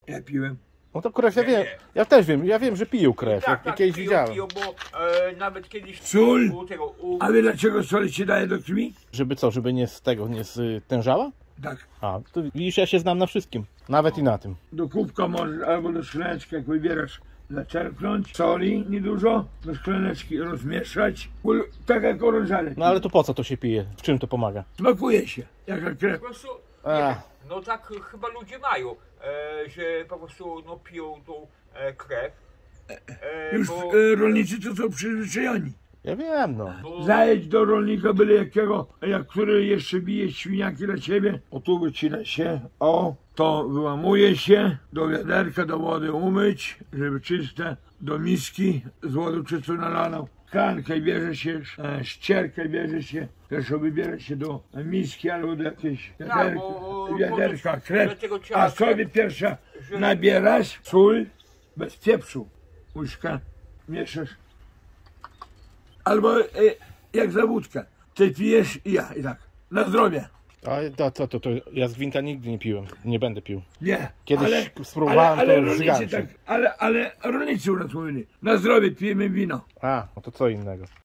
Ja piłem. No to krew, ja wiem, ja też wiem, ja wiem, że piją krew, Tak, ja kiedyś widziałem. piją, bo nawet kiedyś Sól? u A wie dlaczego sól się daje do krwi? Żeby co, żeby nie z tego, nie stężała? Tak. A, to widzisz, ja się znam na wszystkim, nawet i na tym. Do kubka możesz albo do szklaneczki, jak wybierasz, zaczerpnąć soli niedużo, do szklaneczki rozmieszać, tak jak orężale. No ale to po co to się pije? W czym to pomaga? Smakuje się, jaka krew. po prostu, Ach. no tak chyba ludzie mają, że po prostu no, piją tą krew. Już Bo, rolnicy to są przyzwyczajeni. Ja wiem, no. Zajedź do rolnika byle jakiego, jak który jeszcze bije świniaki dla ciebie, o tu wycina się, o, to wyłamuje się, do wiaderka, do wody umyć, żeby czyste, do miski z wodą czystą nalaną. Krankę bierze się, ścierkę bierze się, pierwszą wybiera się do miski albo do jakiejś wiaderka, krew, a sobie pierwsza nabierasz sól, bez pieprzu, łyżka, mieszasz. Albo jak za wódkę. Ty pijesz i ja, i tak. Na zdrowie. A to ja z gwinta nigdy nie piłem, nie będę pił. Nie. Kiedyś spróbowałem, ale to rolnicy żygałem się. tak, ale rolnicy u nas mówili. Na zdrowie pijemy wino. A, no to co innego.